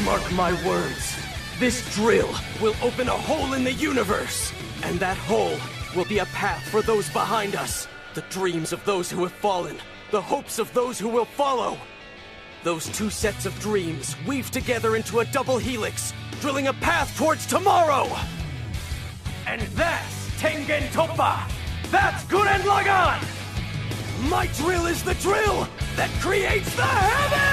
Mark my words. This drill will open a hole in the universe. And that hole will be a path for those behind us. The dreams of those who have fallen. The hopes of those who will follow. Those two sets of dreams weave together into a double helix, drilling a path towards tomorrow! And that's Tengen Toppa! That's Gurren Lagann! My drill is the drill that creates the heavens!